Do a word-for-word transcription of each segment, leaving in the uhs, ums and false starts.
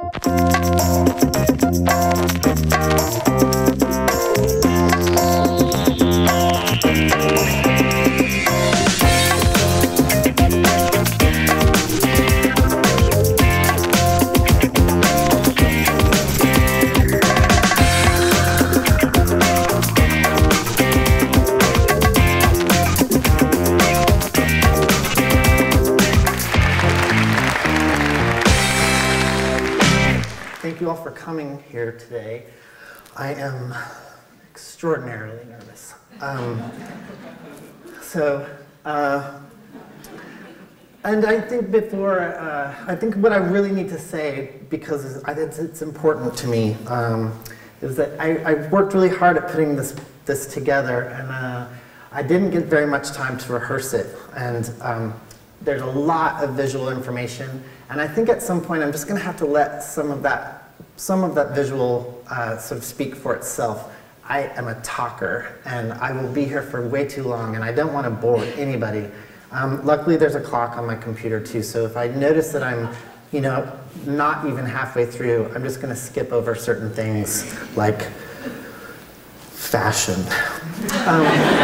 Thank you all for coming here today. I am extraordinarily nervous. Um, so, uh, and I think before, uh, I think what I really need to say, because it's, it's important to me, um, is that I, I worked really hard at putting this, this together, and uh, I didn't get very much time to rehearse it. And um, there's a lot of visual information, and I think at some point I'm just going to have to let some of that some of that visual uh, sort of speak for itself. I am a talker, and I will be here for way too long, and I don't want to bore anybody. Um, luckily, there's a clock on my computer too, so if I notice that I'm, you know, not even halfway through, I'm just going to skip over certain things like fashion. Um,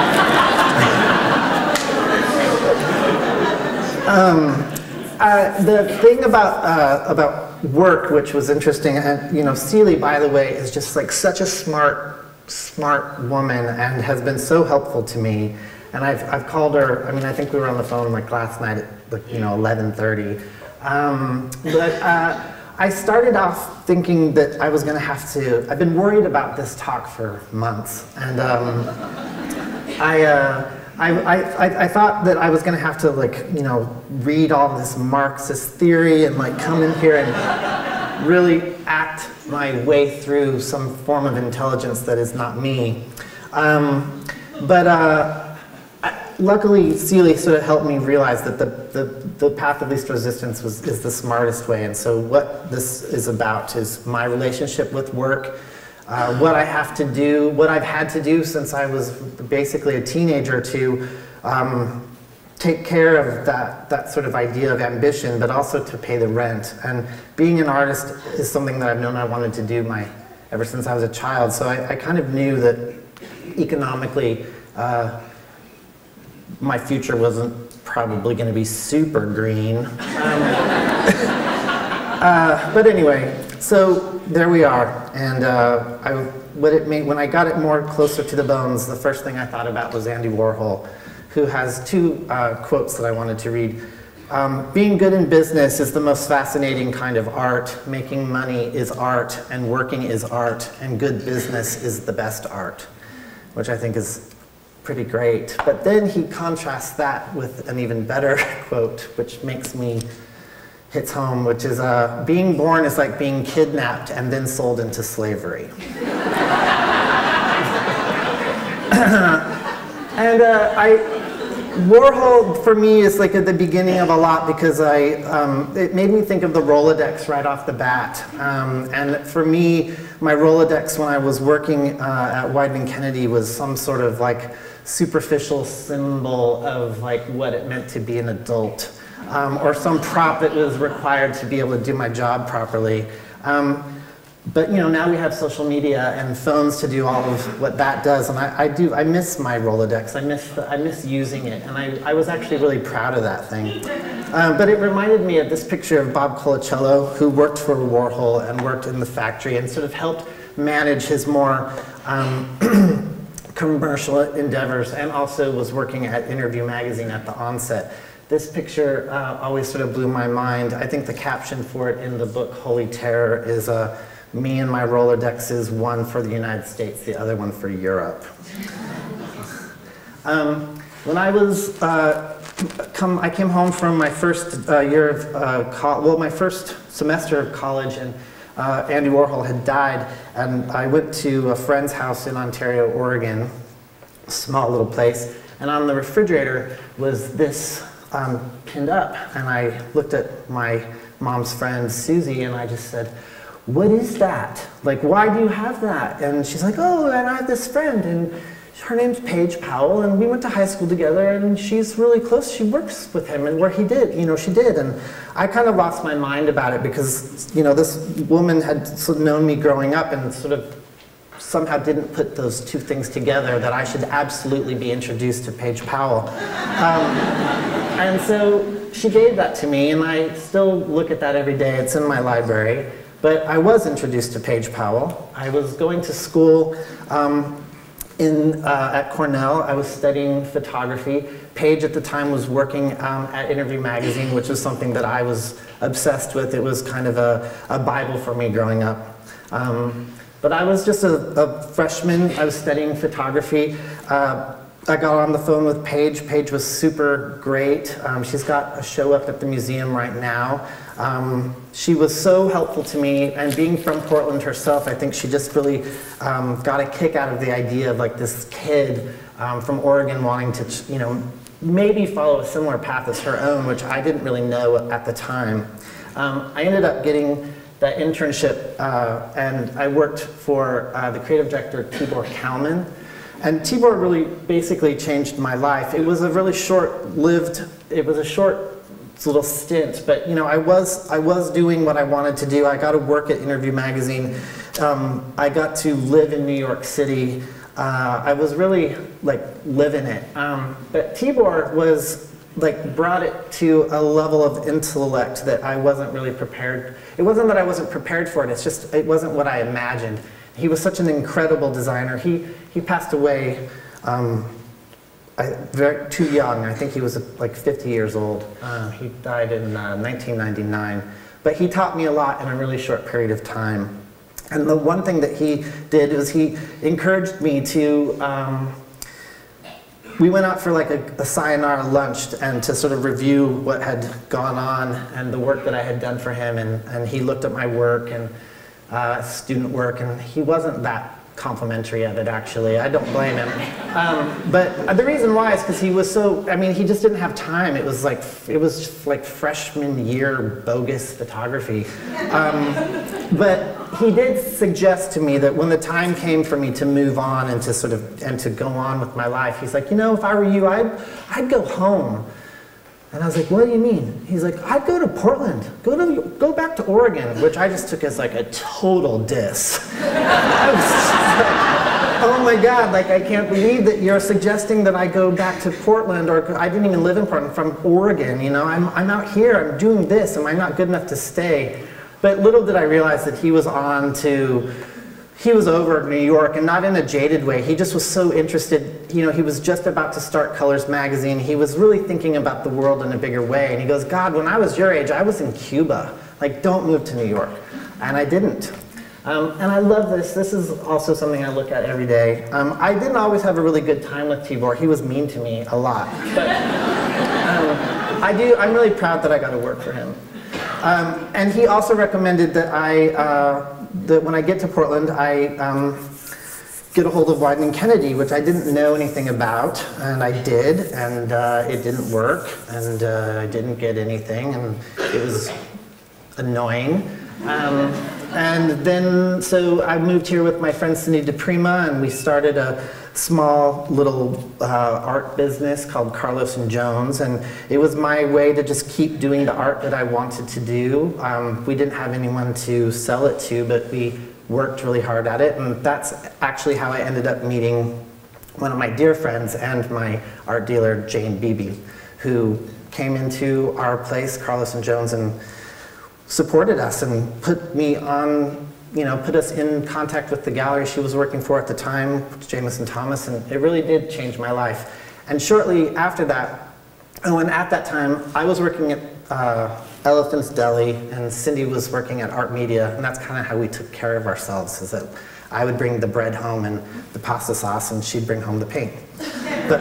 um, uh, the thing about uh, about work, which was interesting, and you know, Celie, by the way, is just like such a smart, smart woman, and has been so helpful to me. And I've I've called her. I mean, I think we were on the phone like last night at like you know eleven thirty. Um, but uh, I started off thinking that I was going to have to. I've been worried about this talk for months, and um, I. Uh, I, I, I thought that I was going to have to, like, you know, read all this Marxist theory and, like, come in here and really act my way through some form of intelligence that is not me. Um, but uh, I, luckily, Celie sort of helped me realize that the, the, the path of least resistance was, is the smartest way. And so what this is about is my relationship with work, Uh, what I have to do, what I've had to do since I was basically a teenager to um, take care of that, that sort of idea of ambition, but also to pay the rent. And being an artist is something that I've known I wanted to do my, ever since I was a child. So I, I kind of knew that economically uh, my future wasn't probably going to be super green. Um, uh, but anyway, so there we are, and uh, I, what it made, when I got it more closer to the bones, the first thing I thought about was Andy Warhol, who has two uh, quotes that I wanted to read. Um, Being good in business is the most fascinating kind of art. Making money is art, and working is art, and good business is the best art, which I think is pretty great. But then he contrasts that with an even better quote, which makes me hits home, which is, uh, being born is like being kidnapped and then sold into slavery. And uh, I, Warhol, for me, is like at the beginning of a lot because I, um, it made me think of the Rolodex right off the bat. Um, and for me, my Rolodex when I was working uh, at Wieden Kennedy was some sort of like superficial symbol of like what it meant to be an adult. Um, or some prop that was required to be able to do my job properly. Um, but you know, now we have social media and phones to do all of what that does, and I, I do. I miss my Rolodex. I miss the, I miss using it, and I, I was actually really proud of that thing. Uh, but it reminded me of this picture of Bob Colacello, who worked for Warhol and worked in the factory and sort of helped manage his more um, commercial endeavors, and also was working at Interview magazine at the onset. This picture uh, always sort of blew my mind. I think the caption for it in the book Holy Terror is uh, me and my Rolodexes, one for the United States, the other one for Europe. um, when I was, uh, come, I came home from my first uh, year of, uh, well, my first semester of college, and uh, Andy Warhol had died, and I went to a friend's house in Ontario, Oregon, a small little place, and on the refrigerator was this Um, pinned up, and I looked at my mom's friend Susie and I just said, "What is that? Like, why do you have that?" And she's like, "Oh, and I have this friend, and her name's Paige Powell, and we went to high school together, and she's really close. She works with him, and where he did, you know, she did. And I kind of lost my mind about it because, you know, this woman had sort of known me growing up and sort of somehow didn't put those two things together, that I should absolutely be introduced to Paige Powell. Um, and so she gave that to me, and I still look at that every day. It's in my library. But I was introduced to Paige Powell. I was going to school um, in, uh, at Cornell. I was studying photography. Paige at the time was working um, at Interview Magazine, which was something that I was obsessed with. It was kind of a, a Bible for me growing up. Um, but I was just a, a freshman. I was studying photography. Uh, I got on the phone with Paige. Paige was super great. Um, she's got a show up at the museum right now. Um, she was so helpful to me, and being from Portland herself, I think she just really um, got a kick out of the idea of like this kid um, from Oregon wanting to, you know, maybe follow a similar path as her own, which I didn't really know at the time. Um, I ended up getting that internship, uh, and I worked for uh, the creative director, Tibor Kalman. And Tibor really basically changed my life. It was a really short-lived, it was a short little stint, but you know, I was, I was doing what I wanted to do. I got to work at Interview Magazine. Um, I got to live in New York City. Uh, I was really like living it. Um, but Tibor was like brought it to a level of intellect that I wasn't really prepared. It wasn't that I wasn't prepared for it. It's just it wasn't what I imagined. He was such an incredible designer. He he passed away um, I, very too young. I think he was like fifty years old. Uh, he died in uh, nineteen ninety-nine. But he taught me a lot in a really short period of time. And the one thing that he did was he encouraged me to. Um, we went out for like a, a sayonara lunch and to sort of review what had gone on and the work that I had done for him. And, and he looked at my work and uh, student work, and he wasn't that complimentary of it, actually. I don't blame him. Um, but the reason why is because he was so, I mean, he just didn't have time. It was like, it was like freshman year bogus photography. Um, but he did suggest to me that when the time came for me to move on and to sort of, and to go on with my life, he's like, you know, if I were you, I'd, I'd go home. And I was like, what do you mean? He's like, I'd go to Portland, go to, go back to Oregon, which I just took as like a total diss. I was just like, oh my God, like I can't believe that you're suggesting that I go back to Portland, or I didn't even live in Portland, from Oregon, you know, I'm, I'm out here, I'm doing this, am I not good enough to stay? But little did I realize that he was on to, he was over New York, and not in a jaded way. He just was so interested. You know, he was just about to start Colors magazine. He was really thinking about the world in a bigger way. And he goes, God, when I was your age, I was in Cuba. Like, don't move to New York. And I didn't. Um, and I love this. This is also something I look at every day. Um, I didn't always have a really good time with Tibor. He was mean to me a lot. But um, I do, I'm really proud that I got to work for him. Um, and he also recommended that I, uh, that when I get to Portland, I um, get a hold of Wieden and Kennedy, which I didn't know anything about, and I did, and uh, it didn't work, and uh, I didn't get anything, and it was annoying. Um, and then, so I moved here with my friend Cindy DePrima, and we started a small little uh, art business called Carlos and Jones, and it was my way to just keep doing the art that I wanted to do. Um, we didn't have anyone to sell it to, but we worked really hard at it, and that's actually how I ended up meeting one of my dear friends and my art dealer, Jane Beebe, who came into our place, Carlos and Jones, and supported us and put me on, you know, put us in contact with the gallery she was working for at the time, Jameson Thomas, and it really did change my life. And shortly after that, oh, and at that time, I was working at uh, Elephant's Deli, and Cindy was working at Art Media, and that's kind of how we took care of ourselves, is that I would bring the bread home and the pasta sauce, and she'd bring home the paint. But,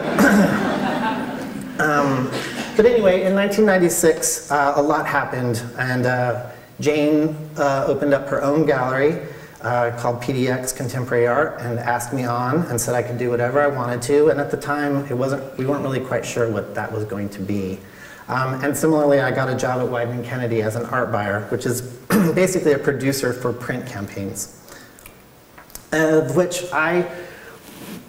um, but anyway, in nineteen ninety-six, uh, a lot happened, and uh, Jane uh, opened up her own gallery uh, called P D X Contemporary Art, and asked me on and said I could do whatever I wanted to. And at the time, it wasn't, we weren't really quite sure what that was going to be. Um, and similarly, I got a job at Wieden and Kennedy as an art buyer, which is basically a producer for print campaigns, of which I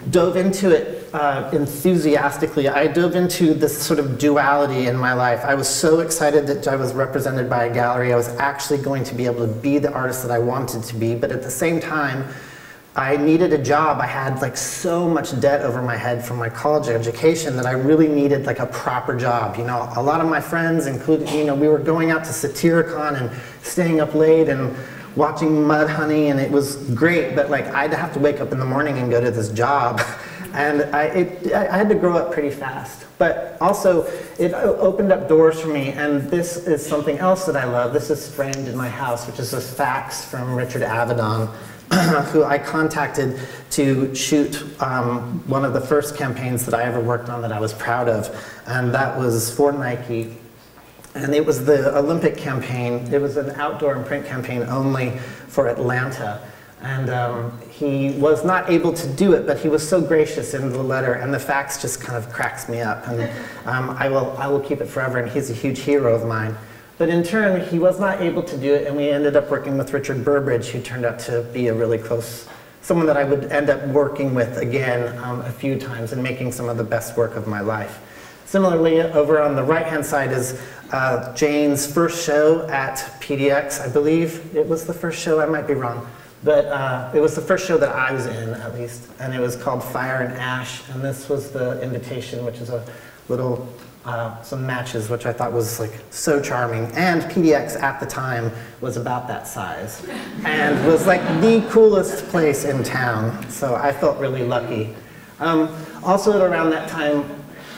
dove into it uh, enthusiastically. I dove into this sort of duality in my life. I was so excited that I was represented by a gallery. I was actually going to be able to be the artist that I wanted to be, but at the same time, I needed a job. I had like so much debt over my head from my college education that I really needed like a proper job. You know, a lot of my friends, including, you know, we were going out to Satyricon and staying up late and watching Mudhoney, and it was great, but like I'd have to wake up in the morning and go to this job. And I, it, I had to grow up pretty fast. But also, it opened up doors for me, and this is something else that I love. This is framed in my house, which is a fax from Richard Avedon, who I contacted to shoot um, one of the first campaigns that I ever worked on that I was proud of, and that was for Nike. And it was the Olympic campaign. It was an outdoor and print campaign only for Atlanta. And um, he was not able to do it, but he was so gracious in the letter, and the fax just kind of cracks me up. And um, I will, I will keep it forever, and he's a huge hero of mine. But in turn, he was not able to do it, and we ended up working with Richard Burbridge, who turned out to be a really close, someone that I would end up working with again um, a few times and making some of the best work of my life. Similarly, over on the right-hand side is uh, Jane's first show at P D X, I believe. It was the first show, I might be wrong. But uh, it was the first show that I was in, at least, and it was called Fire and Ash, and this was the invitation, which is a little, uh, some matches, which I thought was like so charming. And P D X at the time was about that size, and was like the coolest place in town, so I felt really lucky. Um, also around that time,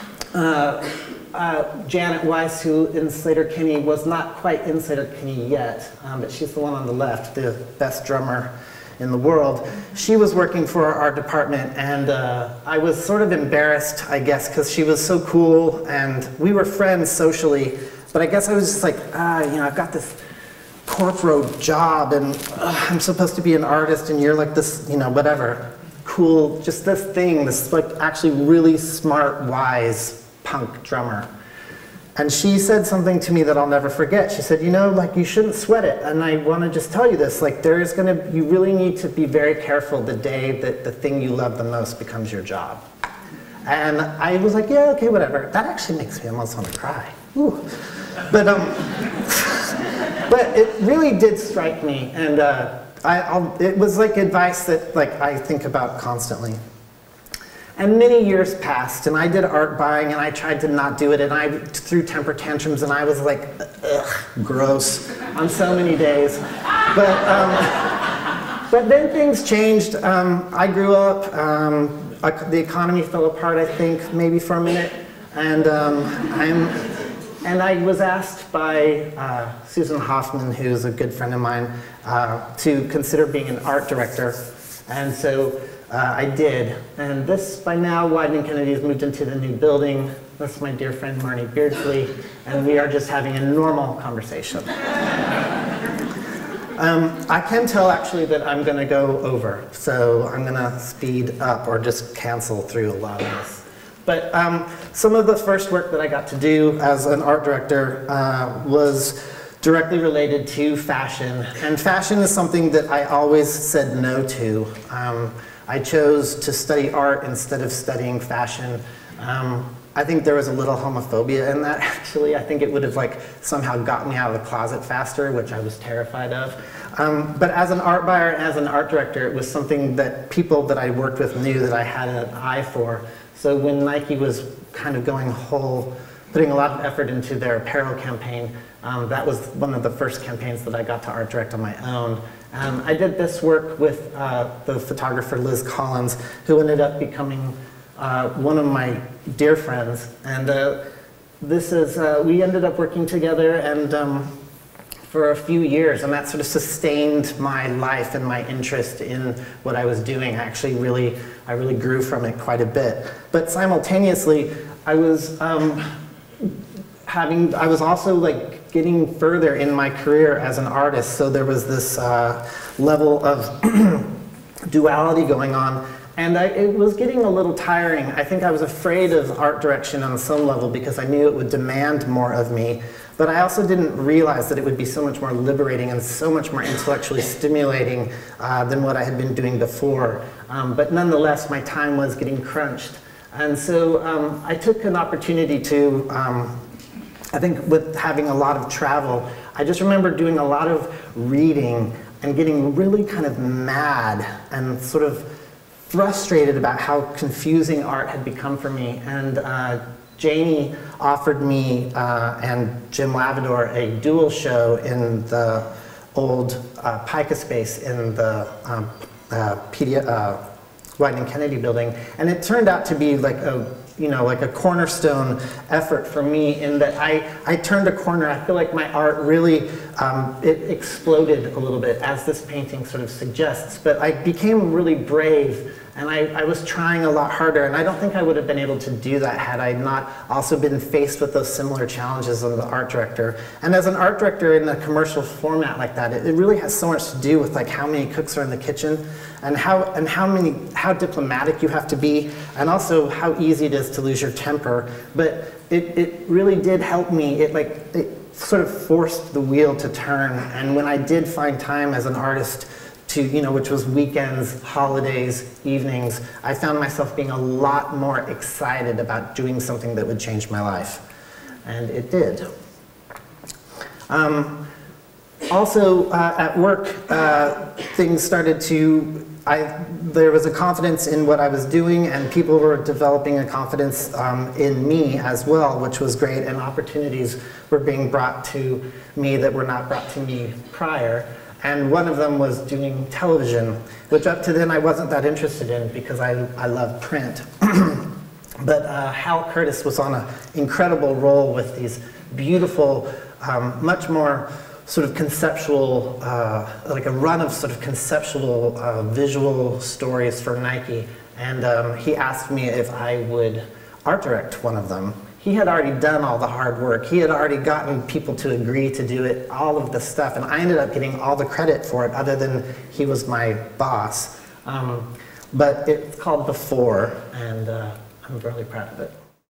uh, uh, Janet Weiss, who in Slater-Kinney was not quite in Slater-Kinney yet, um, but she's the one on the left, the best drummer in the world. She was working for our department, and uh, I was sort of embarrassed, I guess, because she was so cool, and we were friends socially, but I guess I was just like, ah, you know, I've got this corporate job, and uh, I'm supposed to be an artist, and you're like this, you know, whatever, cool, just this thing, this like actually really smart, wise punk drummer. And she said something to me that I'll never forget. She said, you know, like, you shouldn't sweat it. And I want to just tell you this, like, there is going to, you really need to be very careful the day that the thing you love the most becomes your job. And I was like, yeah, okay, whatever. That actually makes me almost want to cry. Ooh. But, um, but it really did strike me. And uh, I, I'll, it was like advice that, like, I think about constantly. And many years passed, and I did art buying, and I tried to not do it, and I threw temper tantrums, and I was like, ugh, gross, on so many days. But, um, but then things changed. Um, I grew up, um, the economy fell apart, I think, maybe for a minute, and, um, I'm, and I was asked by uh, Susan Hoffman, who's a good friend of mine, uh, to consider being an art director, and so Uh, I did, and this, by now, Wieden and Kennedy has moved into the new building. This is my dear friend Marnie Beardsley, and we are just having a normal conversation. um, I can tell, actually, that I'm going to go over, so I'm going to speed up or just cancel through a lot of this. But um, some of the first work that I got to do as an art director uh, was directly related to fashion, and fashion is something that I always said no to. Um, I chose to study art instead of studying fashion. Um, I think there was a little homophobia in that, actually. I think it would have like somehow got me out of the closet faster, which I was terrified of. Um, but as an art buyer and as an art director, it was something that people that I worked with knew that I had an eye for. So when Nike was kind of going whole, putting a lot of effort into their apparel campaign, um, that was one of the first campaigns that I got to art direct on my own. Um, I did this work with uh, the photographer Liz Collins, who ended up becoming uh, one of my dear friends. And uh, this is, uh, we ended up working together and um, for a few years, and that sort of sustained my life and my interest in what I was doing. I actually really, I really grew from it quite a bit. But simultaneously, I was um, having, I was also like, getting further in my career as an artist, so there was this uh, level of duality going on, and I, it was getting a little tiring. I think I was afraid of art direction on some level because I knew it would demand more of me, but I also didn't realize that it would be so much more liberating and so much more intellectually stimulating uh, than what I had been doing before. Um, but nonetheless, my time was getting crunched. And so um, I took an opportunity to, um, I think with having a lot of travel, I just remember doing a lot of reading and getting really kind of mad and sort of frustrated about how confusing art had become for me. And uh, Janie offered me uh, and Jim Lavador a dual show in the old uh, Pica space in the um, uh, Pedia, uh, Wieden Kennedy building, and it turned out to be like a, you know, like a cornerstone effort for me in that I, I turned a corner. I feel like my art really, um, it exploded a little bit, as this painting sort of suggests, but I became really brave, and I, I was trying a lot harder, and I don't think I would have been able to do that had I not also been faced with those similar challenges as an art director. And as an art director in a commercial format like that, it, it really has so much to do with like how many cooks are in the kitchen, and how, and how many, how diplomatic you have to be, and also how easy it is to lose your temper. But it, it really did help me. It like, it sort of forced the wheel to turn, and when I did find time as an artist to, you know, which was weekends, holidays, evenings, I found myself being a lot more excited about doing something that would change my life. And it did. Um, also, uh, at work, uh, things started to, I, there was a confidence in what I was doing, and people were developing a confidence um, in me as well, which was great, and opportunities were being brought to me that were not brought to me prior. And one of them was doing television, which up to then I wasn't that interested in because I, I love print. But uh, Hal Curtis was on an incredible role with these beautiful, um, much more sort of conceptual, uh, like a run of sort of conceptual uh, visual stories for Nike. And um, he asked me if I would art direct one of them. He had already done all the hard work. He had already gotten people to agree to do it, all of the stuff, and I ended up getting all the credit for it other than he was my boss. Um, but it's called Before, and uh, I'm really proud of it.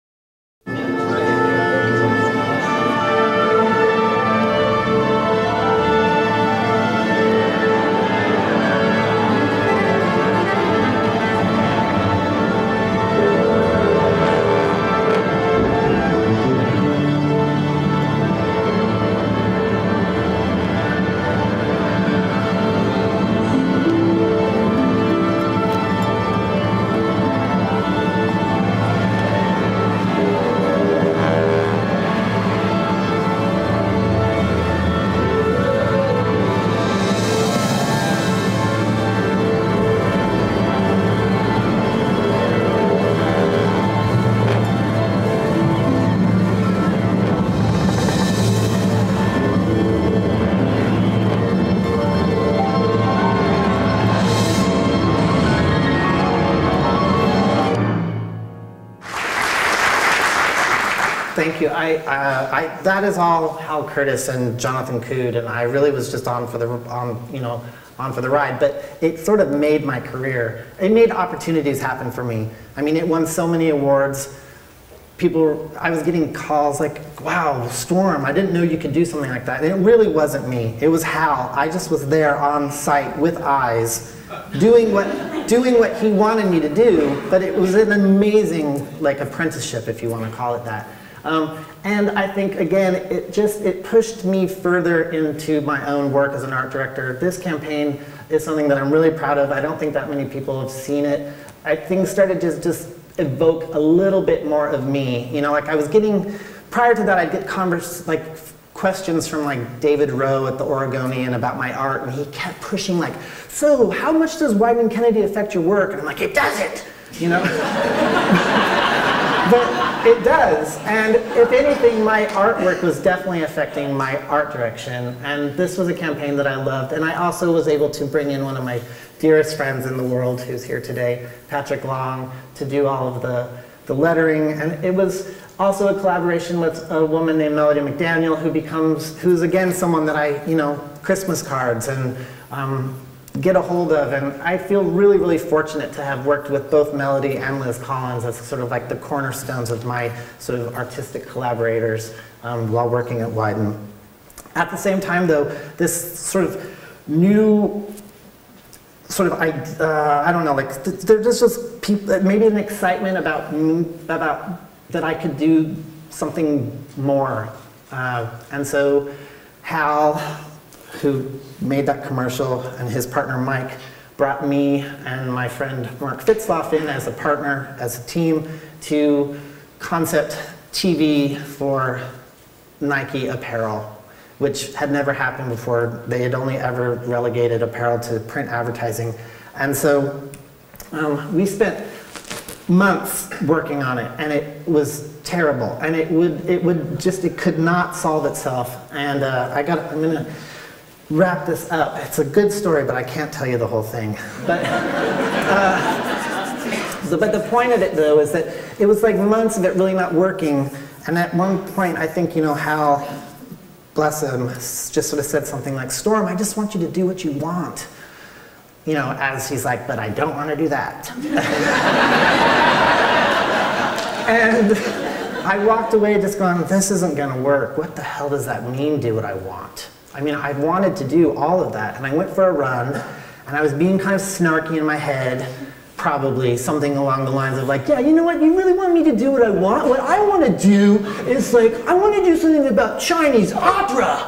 Thank you. I, uh, I, that is all Hal Curtis and Jonathan Cood, and I really was just on for the, on, you know, on for the ride. But it sort of made my career. It made opportunities happen for me. I mean, it won so many awards. People, I was getting calls like, "Wow, Storm! I didn't know you could do something like that." And it really wasn't me. It was Hal. I just was there on site with eyes, doing what, doing what he wanted me to do. But it was an amazing, like, apprenticeship, if you want to call it that. Um, and I think, again, it just, it pushed me further into my own work as an art director. This campaign is something that I'm really proud of. I don't think that many people have seen it. I, things started to just evoke a little bit more of me. You know, like I was getting, prior to that I'd get converse, like questions from like David Rowe at the Oregonian about my art, and he kept pushing like, "So how much does Wieden Kennedy affect your work?" And I'm like, "It doesn't," you know? But it does, and if anything, my artwork was definitely affecting my art direction, and this was a campaign that I loved, and I also was able to bring in one of my dearest friends in the world who's here today, Patrick Long, to do all of the, the lettering, and it was also a collaboration with a woman named Melody McDaniel, who becomes, who's again someone that I, you know, Christmas cards and um, get a hold of, and I feel really, really fortunate to have worked with both Melody and Liz Collins as sort of like the cornerstones of my sort of artistic collaborators um, while working at Wyden. At the same time, though, this sort of new sort of, I, uh, I don't know, like th there's just people, maybe an excitement about, about that I could do something more. Uh, and so Hal, who made that commercial, and his partner Mike brought me and my friend Mark Fitzloff in as a partner, as a team, to concept T V for Nike apparel, which had never happened before. They had only ever relegated apparel to print advertising. And so um, we spent months working on it, and it was terrible. And it would, it would just, it could not solve itself. And uh, I got, I'm gonna wrap this up. It's a good story, but I can't tell you the whole thing. But, uh, so, but the point of it, though, is that it was like months of it really not working. And at one point, I think, you know, Hal, bless him, just sort of said something like, Storm, I just want you to do what you want. You know, as he's like, but I don't want to do that. And I walked away just going, this isn't going to work. What the hell does that mean, do what I want? I mean, I wanted to do all of that. And I went for a run, and I was being kind of snarky in my head, probably something along the lines of like, yeah, you know what, you really want me to do what I want? What I want to do is like, I want to do something about Chinese opera.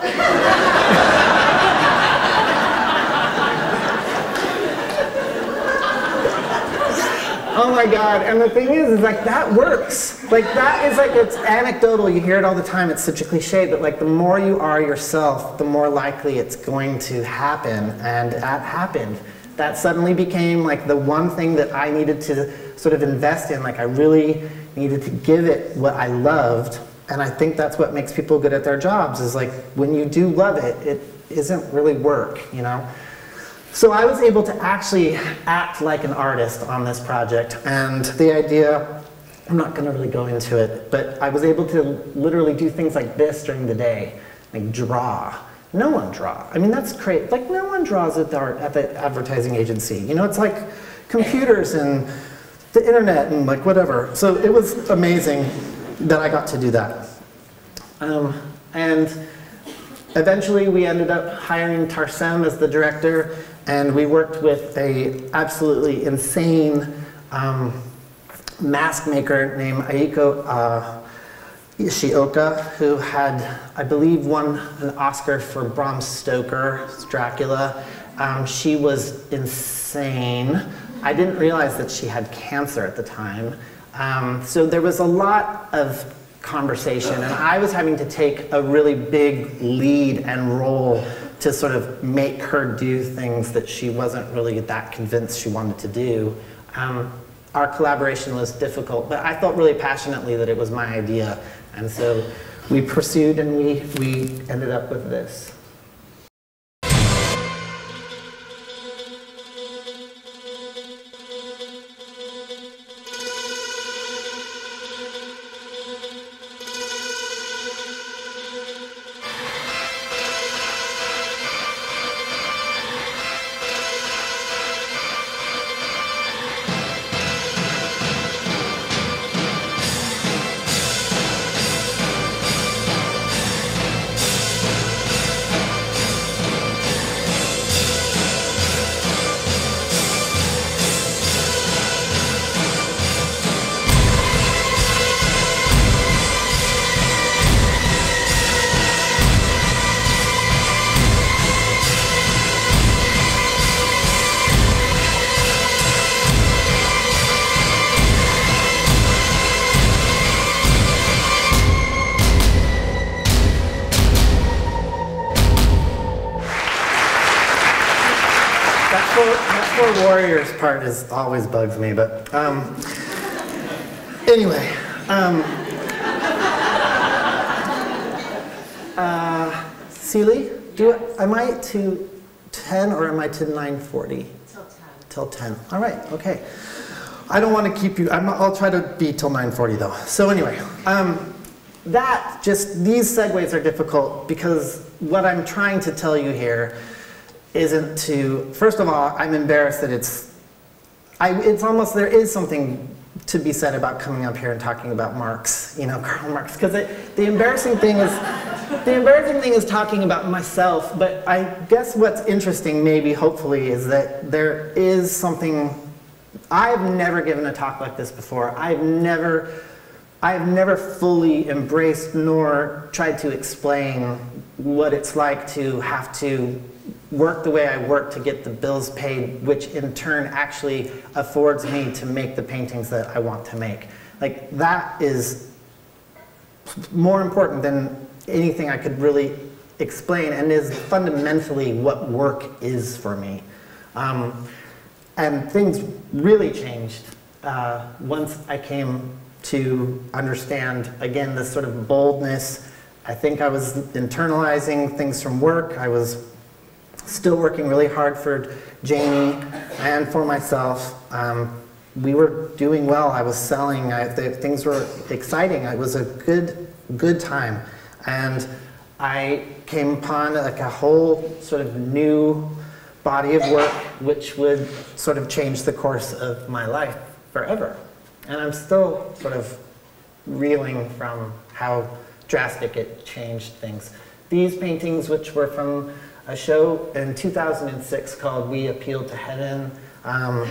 Oh my God, and the thing is, is like that works. Like that is like, it's anecdotal, you hear it all the time, it's such a cliche, but like the more you are yourself, the more likely it's going to happen, and that happened. That suddenly became like the one thing that I needed to sort of invest in. Like I really needed to give it what I loved. And I think that's what makes people good at their jobs, is like when you do love it, it isn't really work, you know? So I was able to actually act like an artist on this project. And the idea, I'm not gonna really go into it, but I was able to literally do things like this during the day, like draw. No one draws. I mean, that's crazy. Like, no one draws at the, art, at the advertising agency. You know, it's like computers and the internet and like whatever. So it was amazing that I got to do that. Um, and eventually we ended up hiring Tarsem as the director, and we worked with a absolutely insane um, mask maker named Aiko uh, Ishioka, who had, I believe, won an Oscar for Bram Stoker's Dracula. Um, she was insane. I didn't realize that she had cancer at the time. Um, so there was a lot of conversation, and I was having to take a really big lead and role to sort of make her do things that she wasn't really that convinced she wanted to do. Um, our collaboration was difficult, but I felt really passionately that it was my idea. And so we pursued, and we, we ended up with this. Warriors part is always bugs me, but um, anyway, um, uh, Celie, do I, am I to ten or am I to nine forty? Till ten. Till ten. All right. Okay. I don't want to keep you. I'm, I'll try to be till nine forty though. So anyway, um, that just these segues are difficult because what I'm trying to tell you here isn't to, first of all, I'm embarrassed that it's, I, it's almost, there is something to be said about coming up here and talking about Marx, you know, Karl Marx, because the embarrassing thing is, the embarrassing thing is talking about myself, but I guess what's interesting, maybe, hopefully, is that there is something, I've never given a talk like this before. I've never, I've never fully embraced nor tried to explain what it's like to have to work the way I work to get the bills paid, which in turn actually affords me to make the paintings that I want to make. Like, that is more important than anything I could really explain, and is fundamentally what work is for me. Um, and things really changed uh, once I came to understand, again, this sort of boldness. I think I was internalizing things from work. I was still working really hard for Janie and for myself. Um, we were doing well. I was selling. I, the, things were exciting. It was a good, good time. And I came upon like a whole sort of new body of work which would sort of change the course of my life forever. And I'm still sort of reeling from how drastic it changed things. These paintings, which were from a show in two thousand six called We Appeal to Heaven, um,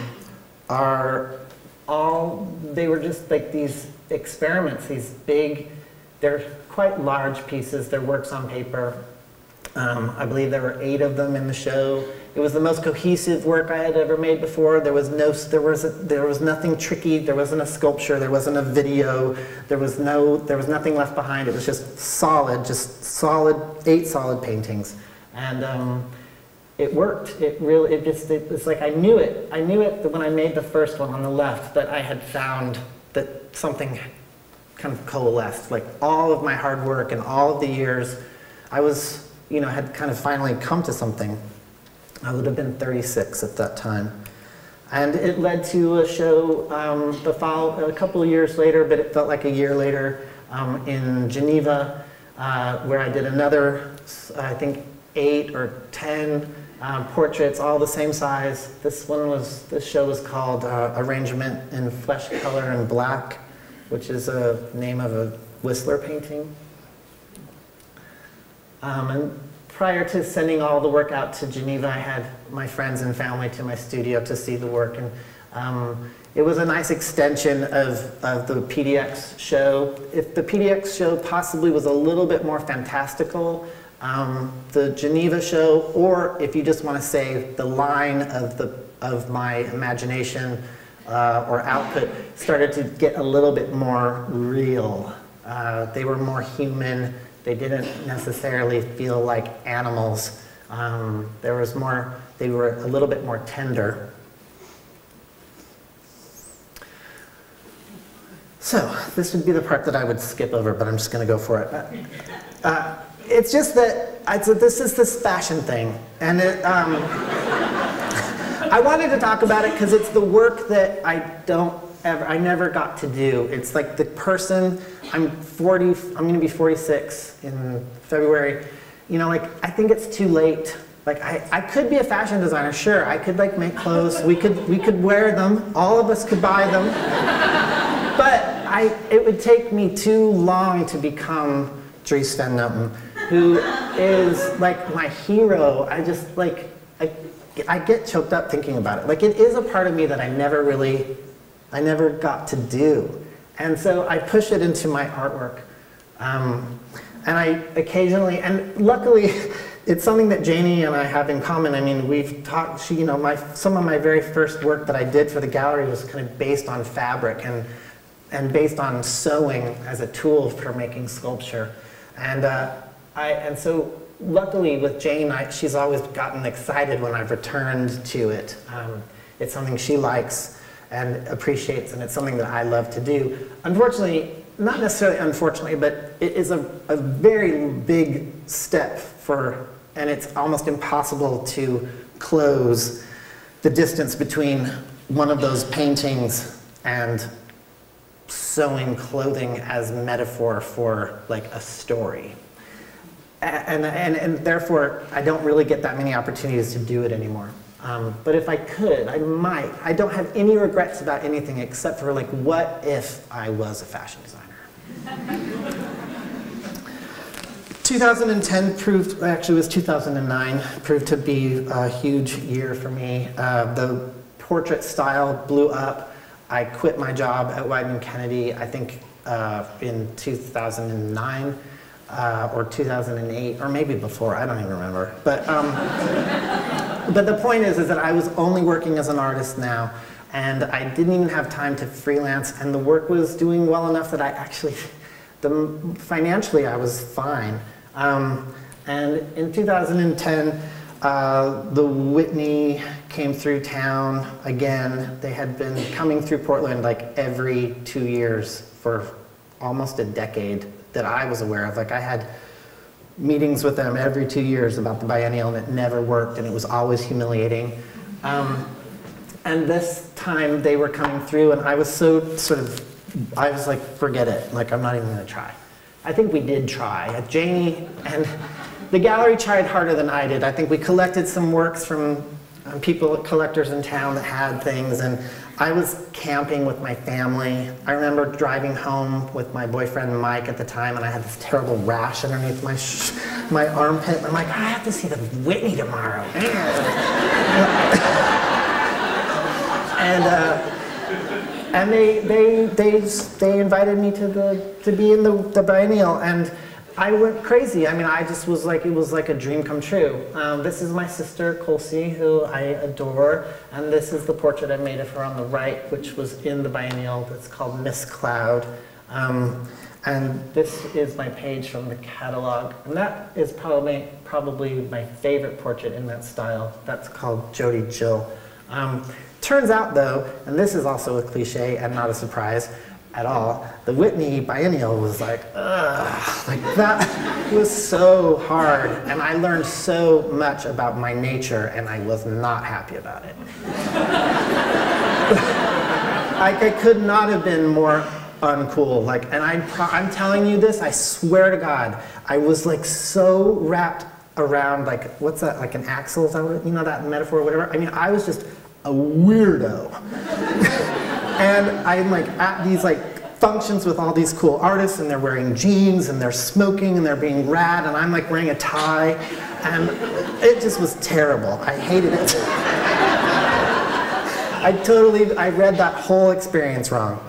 are all, they were just like these experiments, these big, they're quite large pieces, they're works on paper. Um, I believe there were eight of them in the show. It was the most cohesive work I had ever made before. There was no, there was, a, there was nothing tricky. There wasn't a sculpture. There wasn't a video. There was no, there was nothing left behind. It was just solid, just solid, eight solid paintings, and um, it worked. It really, it just, it, it's like I knew it. I knew it when I made the first one on the left that I had found that something kind of coalesced. Like all of my hard work and all of the years, I was, you know, had kind of finally come to something. I would have been thirty-six at that time. And it led to a show um, the follow, a couple of years later, but it felt like a year later, um, in Geneva, uh, where I did another, I think, eight or ten um, portraits, all the same size. This one was, this show was called uh, Arrangement in Flesh Color and Black, which is a name of a Whistler painting. Um, and prior to sending all the work out to Geneva, I had my friends and family to my studio to see the work, and um, it was a nice extension of, of the P D X show. If the P D X show possibly was a little bit more fantastical, um, the Geneva show, or if you just want to say the line of, the, of my imagination uh, or output started to get a little bit more real. Uh, they were more human. They didn't necessarily feel like animals. Um, there was more, they were a little bit more tender. So, this would be the part that I would skip over, but I'm just going to go for it. Uh, uh, it's just that, I, so this is this fashion thing. And it, um, I wanted to talk about it because it's the work that I don't ever, I never got to do. It's like the person, I'm forty, I'm gonna be forty-six in February. You know, like, I think it's too late. Like, I, I could be a fashion designer, sure. I could like make clothes, we could, we could wear them, all of us could buy them. But I, it would take me too long to become Dries Van Noten, who is like my hero. I just like, I, I get choked up thinking about it. Like, it is a part of me that I never really, I never got to do. And so I push it into my artwork. Um, and I occasionally, and luckily, it's something that Janie and I have in common. I mean, we've talked, she, you know, my, some of my very first work that I did for the gallery was kind of based on fabric and, and based on sewing as a tool for making sculpture. And, uh, I, and so luckily with Jane, I, she's always gotten excited when I've returned to it. Um, it's something she likes and appreciates, and it's something that I love to do. Unfortunately, not necessarily unfortunately, but it is a, a very big step for, and it's almost impossible to close the distance between one of those paintings and sewing clothing as metaphor for like a story. and, and, and therefore, I don't really get that many opportunities to do it anymore. Um, but if I could, I might. I don't have any regrets about anything except for like, what if I was a fashion designer? two thousand ten proved, actually it was two thousand nine, proved to be a huge year for me. Uh, the portrait style blew up. I quit my job at Wieden Kennedy, I think uh, in two thousand nine uh, or two thousand eight, or maybe before, I don't even remember. But, um, but the point is, is that I was only working as an artist now, and I didn't even have time to freelance, and the work was doing well enough that I actually, the, financially I was fine. Um, and in two thousand ten, uh, the Whitney came through town again. They had been coming through Portland like every two years for almost a decade that I was aware of. Like I had meetings with them every two years about the biennial, and it never worked, and it was always humiliating. Um, and this time they were coming through, and I was so sort of, I was like, forget it, like I'm not even gonna try. I think we did try. Janie and the gallery tried harder than I did. I think we collected some works from um, people, collectors in town that had things, and I was camping with my family. I remember driving home with my boyfriend Mike at the time, and I had this terrible rash underneath my sh my armpit. I'm like, I have to see the Whitney tomorrow. and uh, and they they they they invited me to the to be in the, the biennial, and I went crazy. I mean, I just was like, it was like a dream come true. Um, this is my sister, Colsey, who I adore, and this is the portrait I made of her on the right, which was in the biennial. That's called Miss Cloud. Um, and this is my page from the catalog, and that is probably, probably my favorite portrait in that style. That's called Jody Jill. Um, turns out, though, and this is also a cliche and not a surprise, at all. The Whitney biennial was like, ugh, like that was so hard, and I learned so much about my nature, and I was not happy about it. Like, I could not have been more uncool. Like, and I, I'm telling you this, I swear to God, I was like so wrapped around, like, what's that, like an axle, is that what, you know, that metaphor or whatever? I mean, I was just a weirdo. And I'm like at these like functions with all these cool artists, and they're wearing jeans, and they're smoking, and they're being rad, and I'm like wearing a tie, and it just was terrible. I hated it. I totally, I read that whole experience wrong.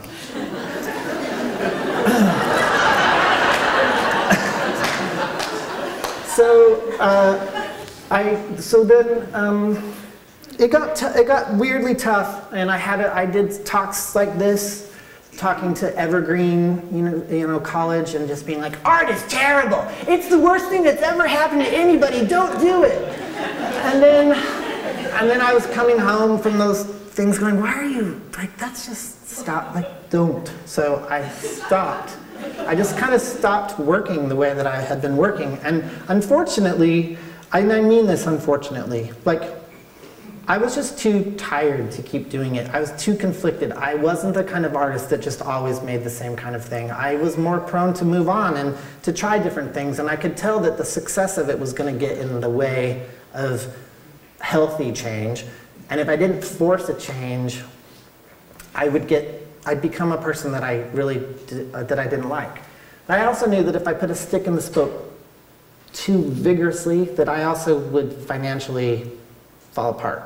so, uh, I, so then, um, It got, t it got weirdly tough, and I had a, I did talks like this, talking to Evergreen, you know, you know, college, and just being like, art is terrible. It's the worst thing that's ever happened to anybody. Don't do it. And then, and then I was coming home from those things, going, why are you like? That's just stop. Like, don't. So I stopped. I just kind of stopped working the way that I had been working, and unfortunately, and I mean this unfortunately, like. I was just too tired to keep doing it. I was too conflicted. I wasn't the kind of artist that just always made the same kind of thing. I was more prone to move on and to try different things, and I could tell that the success of it was going to get in the way of healthy change. And if I didn't force a change, I would get, I'd become a person that I really, did, uh, that I didn't like. But I also knew that if I put a stick in the spoke too vigorously, that I also would financially fall apart.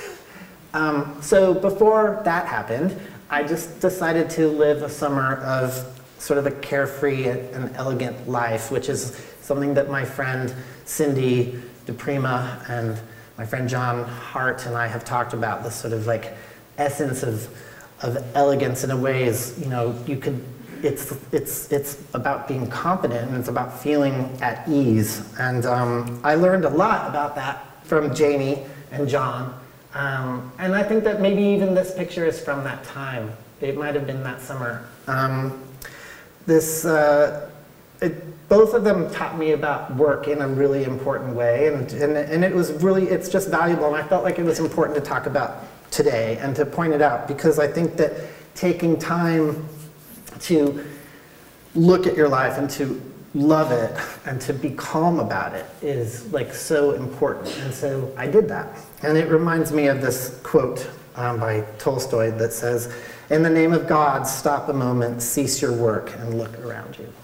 Um, so before that happened, I just decided to live a summer of sort of a carefree and elegant life, which is something that my friend Cindy DePrima and my friend John Hart and I have talked about, this sort of like essence of, of elegance in a way is, you know, you could, it's, it's, it's about being confident, and it's about feeling at ease. And um, I learned a lot about that from Janie and John. Um, and I think that maybe even this picture is from that time. It might have been that summer. Um, this, uh, it, both of them taught me about work in a really important way, and, and, and it was really, it's just valuable, and I felt like it was important to talk about today and to point it out, because I think that taking time to look at your life and to love it and to be calm about it is like so important. And so I did that. And it reminds me of this quote um, by Tolstoy that says, "In the name of God, stop a moment, cease your work, and look around you."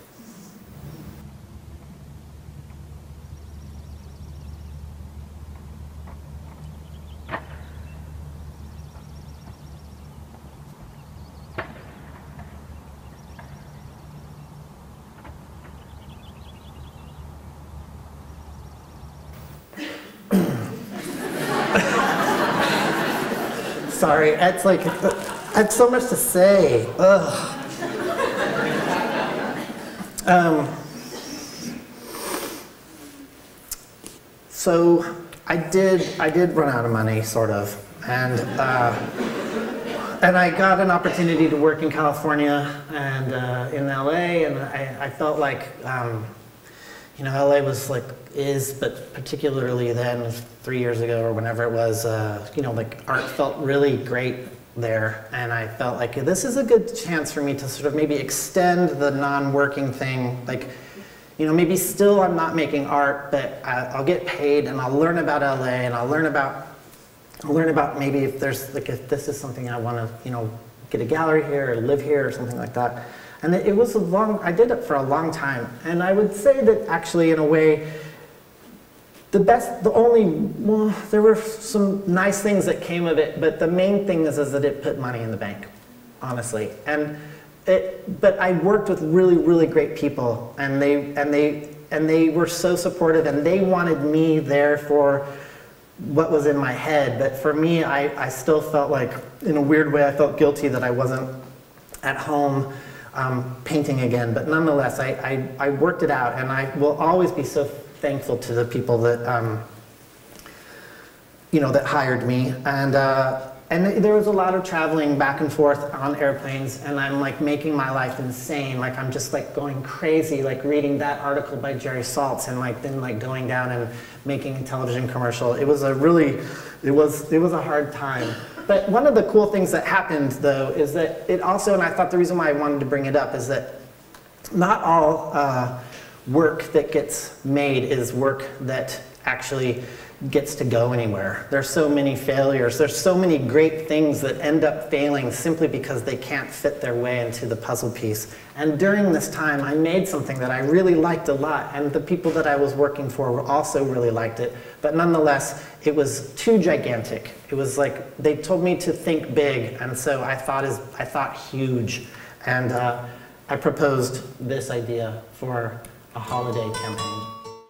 Sorry, it's like, I have so much to say. Ugh. Um, so I did, I did run out of money, sort of, and uh, and I got an opportunity to work in California and uh, in L A, and I, I felt like, um, you know, L A was like, is, but particularly then, three years ago or whenever it was, uh, you know, like art felt really great there. And I felt like this is a good chance for me to sort of maybe extend the non-working thing. Like, you know, maybe still I'm not making art, but I, I'll get paid and I'll learn about L A and I'll learn about, I'll learn about maybe if there's, like if this is something I want to, you know, get a gallery here or live here or something like that. And it, it was a long, I did it for a long time. And I would say that actually in a way, the best, the only, well, there were some nice things that came of it, but the main thing is, is that it put money in the bank, honestly. And it, but I worked with really, really great people, and they, and they, and they were so supportive, and they wanted me there for what was in my head. But for me, I, I still felt like, in a weird way, I felt guilty that I wasn't at home um, painting again. But nonetheless, I, I, I worked it out, and I will always be so thankful to the people that, um, you know, that hired me. And, uh, and there was a lot of traveling back and forth on airplanes, and I'm like making my life insane. Like I'm just like going crazy, like reading that article by Jerry Saltz, and like then like going down and making a television commercial. It was a really, it was, it was a hard time. But one of the cool things that happened though is that it also, and I thought the reason why I wanted to bring it up is that not all uh, work that gets made is work that actually gets to go anywhere. There's so many failures. There's so many great things that end up failing simply because they can't fit their way into the puzzle piece. And during this time, I made something that I really liked a lot, and the people that I was working for were also really liked it. But nonetheless, it was too gigantic. It was like, they told me to think big, and so I thought, is, I thought huge. And uh, I proposed this idea for a holiday campaign.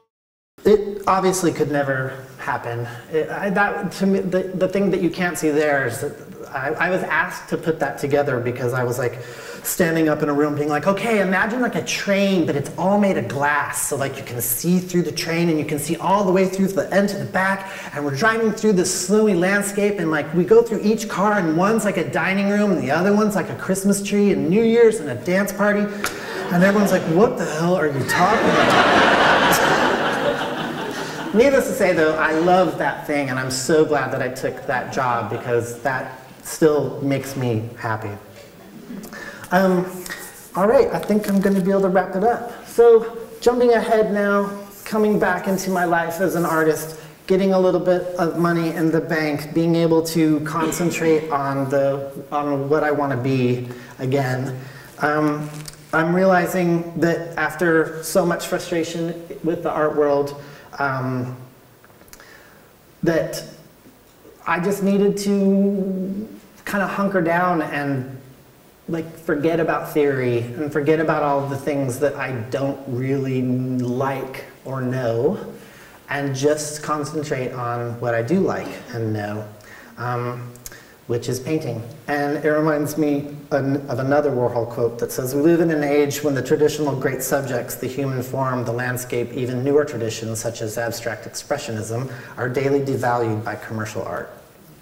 It obviously could never happen. It, I, that, to me, the, the thing that you can't see there is that I, I was asked to put that together because I was like standing up in a room being like, okay, imagine like a train, but it's all made of glass. So like you can see through the train and you can see all the way through to the end to the back, and we're driving through this snowy landscape, and like we go through each car, and one's like a dining room and the other one's like a Christmas tree and New Year's and a dance party. And everyone's like, what the hell are you talking about? Needless to say, though, I love that thing, and I'm so glad that I took that job because that still makes me happy. Um, all right, I think I'm going to be able to wrap it up. So, jumping ahead now, coming back into my life as an artist, getting a little bit of money in the bank, being able to concentrate on, the, on what I want to be again. Um, I'm realizing that after so much frustration with the art world, um, that I just needed to kind of hunker down and like forget about theory and forget about all the things that I don't really like or know, and just concentrate on what I do like and know. Um, which is painting. And it reminds me of another Warhol quote that says, we live in an age when the traditional great subjects, the human form, the landscape, even newer traditions such as abstract expressionism, are daily devalued by commercial art.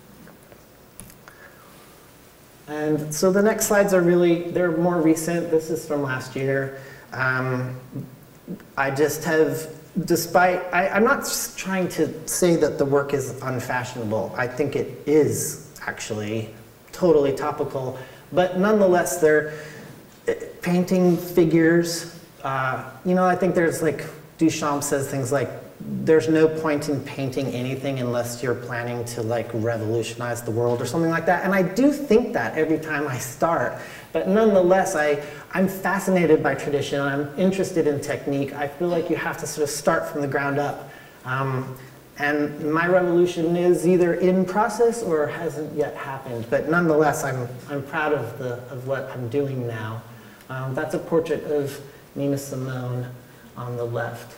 And so the next slides are really, they're more recent. This is from last year. Um, I just have, despite, I, I'm not trying to say that the work is unfashionable. I think it is actually totally topical, but nonetheless they're painting figures uh, you know, I think there's like, Duchamp says things like, there's no point in painting anything unless you're planning to like revolutionize the world or something like that. And I do think that every time I start. But nonetheless, I, I'm fascinated by tradition. I'm interested in technique. I feel like you have to sort of start from the ground up. Um, and my revolution is either in process or hasn't yet happened. But nonetheless, I'm, I'm proud of, the, of what I'm doing now. Um, that's a portrait of Nina Simone on the left.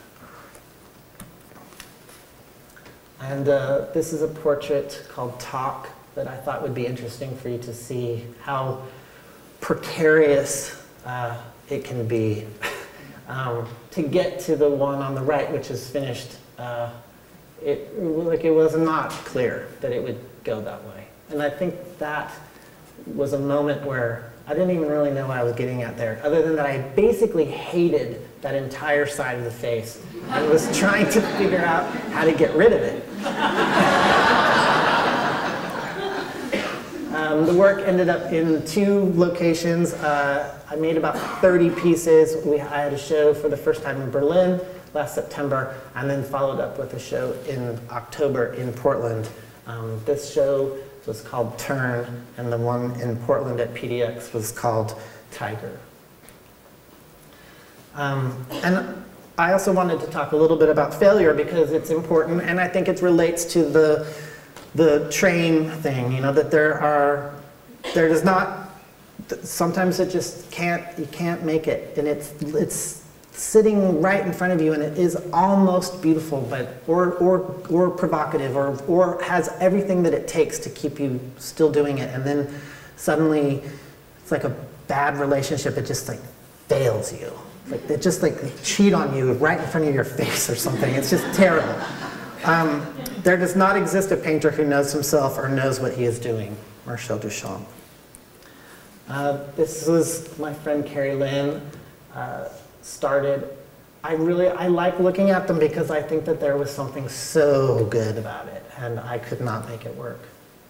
And uh, this is a portrait called Talk that I thought would be interesting for you to see how precarious uh, it can be. um, to get to the one on the right, which is finished, uh, it, like it was not clear that it would go that way. And I think that was a moment where I didn't even really know what I was getting at there, other than that I basically hated that entire side of the face and was trying to figure out how to get rid of it. um, the work ended up in two locations. Uh, I made about thirty pieces. We, I had a show for the first time in Berlin last September, and then followed up with a show in October in Portland. Um, this show was called Turn, and the one in Portland at P D X was called Tiger. Um, and I also wanted to talk a little bit about failure because it's important, and I think it relates to the, the train thing, you know, that there are, there does not, sometimes it just can't, you can't make it, and it's, it's sitting right in front of you, and it is almost beautiful, but, or, or, or provocative, or, or has everything that it takes to keep you still doing it, and then suddenly, it's like a bad relationship, it just like fails you. Like they just like cheat on you right in front of your face or something. It's just terrible. Um, there does not exist a painter who knows himself or knows what he is doing. Marcel Duchamp. Uh, this was my friend Carrie Lynn uh, started. I really, I like looking at them because I think that there was something so good about it, and I could not make it work.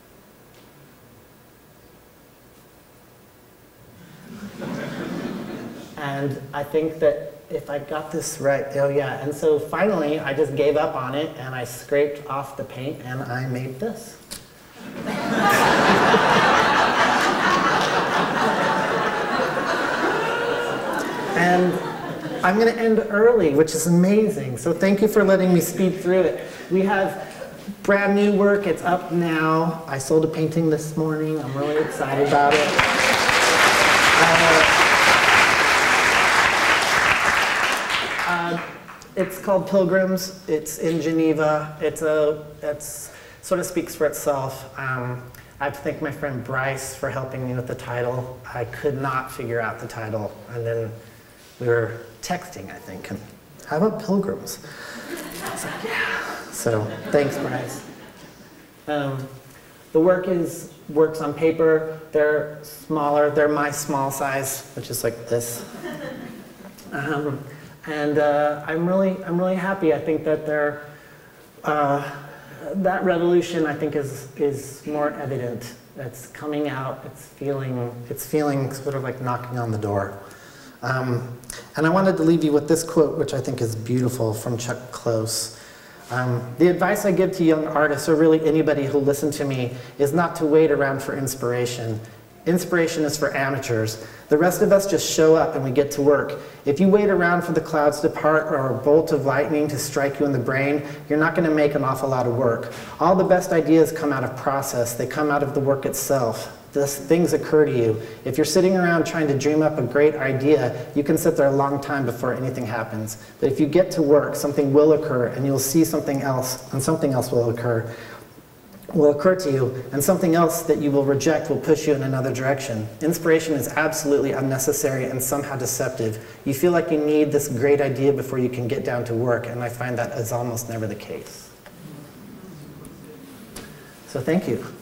And I think that if I got this right, oh yeah, and so finally I just gave up on it and I scraped off the paint and I made this. And I'm going to end early, which is amazing, so thank you for letting me speed through it. We have brand new work, it's up now. I sold a painting this morning, I'm really excited about it. Uh, Uh, it's called Pilgrims. It's in Geneva. It's a, it's sort of speaks for itself. Um, I have to thank my friend Bryce for helping me with the title. I could not figure out the title, and then we were texting, I think, and how about Pilgrims? I was like, yeah. So thanks, Bryce. Um, the work is works on paper. They're smaller. They're my small size, which is like this. Um, And uh, I'm really, I'm really happy. I think that they're, uh, that revolution, I think, is is more evident. It's coming out. It's feeling, it's feeling sort of like knocking on the door. Um, and I wanted to leave you with this quote, which I think is beautiful, from Chuck Close. Um, the advice I give to young artists, or really anybody who'll listen to me, is not to wait around for inspiration. Inspiration is for amateurs. The rest of us just show up and we get to work. If you wait around for the clouds to part or a bolt of lightning to strike you in the brain, you're not going to make an awful lot of work. All the best ideas come out of process. They come out of the work itself. Thus, things occur to you. If you're sitting around trying to dream up a great idea, you can sit there a long time before anything happens. But if you get to work, something will occur, and you'll see something else, and something else will occur. will occur to you, and something else that you will reject will push you in another direction. Inspiration is absolutely unnecessary and somehow deceptive. You feel like you need this great idea before you can get down to work, and I find that is almost never the case. So thank you.